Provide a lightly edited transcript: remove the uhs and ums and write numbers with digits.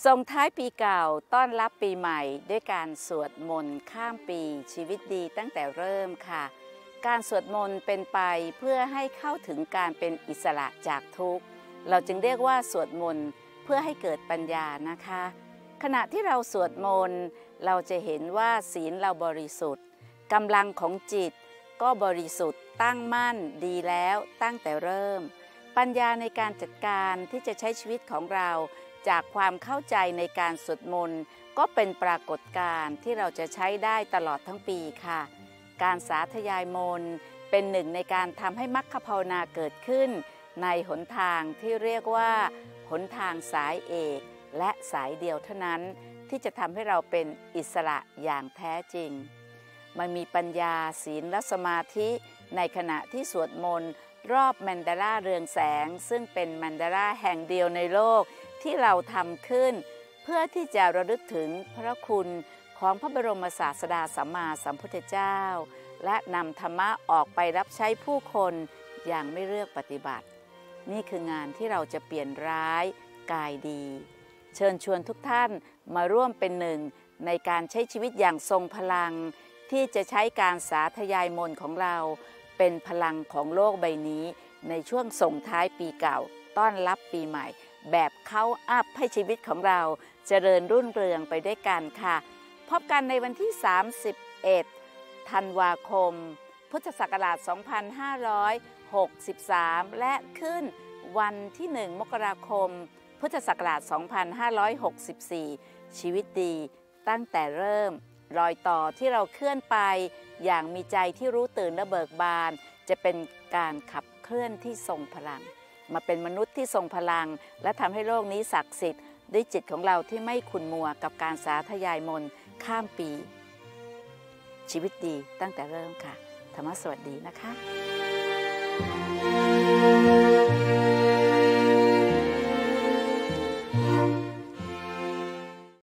ส่งท้ายปีเก่าต้อนรับปีใหม่ด้วยการสวดมนต์ข้ามปีชีวิตดีตั้งแต่เริ่มค่ะการสวดมนต์เป็นไปเพื่อให้เข้าถึงการเป็นอิสระจากทุกข์เราจึงเรียกว่าสวดมนต์เพื่อให้เกิดปัญญานะคะขณะที่เราสวดมนต์เราจะเห็นว่าศีลเราบริสุทธิ์กำลังของจิตก็บริสุทธิ์ตั้งมั่นดีแล้วตั้งแต่เริ่มปัญญาในการจัดการที่จะใช้ชีวิตของเราจากความเข้าใจในการสวดมนต์ก็เป็นปรากฏการณ์ที่เราจะใช้ได้ตลอดทั้งปีค่ะการสาธยายมนต์เป็นหนึ่งในการทำให้มรรคภาวนาเกิดขึ้นในหนทางที่เรียกว่าหนทางสายเอกและสายเดียวเท่านั้นที่จะทำให้เราเป็นอิสระอย่างแท้จริงมันมีปัญญาศีลและสมาธิในขณะที่สวดมนต์รอบแมนดาราเรืองแสงซึ่งเป็นแมนดาราแห่งเดียวในโลกที่เราทำขึ้นเพื่อที่จะระลึกถึงพระคุณของพระบรมศาสดาสัมมาสัมพุทธเจ้าและนำธรรมะออกไปรับใช้ผู้คนอย่างไม่เลือกปฏิบัตินี่คืองานที่เราจะเปลี่ยนร้ายกายดีเชิญชวนทุกท่านมาร่วมเป็นหนึ่งในการใช้ชีวิตอย่างทรงพลังที่จะใช้การสาธยายมนต์ของเราเป็นพลังของโลกใบนี้ในช่วงส่งท้ายปีเก่าต้อนรับปีใหม่แบบเข้าอัพให้ชีวิตของเราเจริญรุ่งเรืองไปด้วยกันค่ะพบกันในวันที่31ธันวาคมพุทธศักราช2563และขึ้นวันที่1มกราคมพุทธศักราช2564ชีวิตดีตั้งแต่เริ่มรอยต่อที่เราเคลื่อนไปอย่างมีใจที่รู้ตื่นและเบิกบานจะเป็นการขับเคลื่อนที่ทรงพลังมาเป็นมนุษย์ที่ทรงพลังและทำให้โลกนี้ศักดิ์สิทธิ์ด้วยจิตของเราที่ไม่ขุ่นมัวกับการสาธยายมนต์ข้ามปีชีวิตดีตั้งแต่เริ่มค่ะธรรมะสวัสดีนะคะ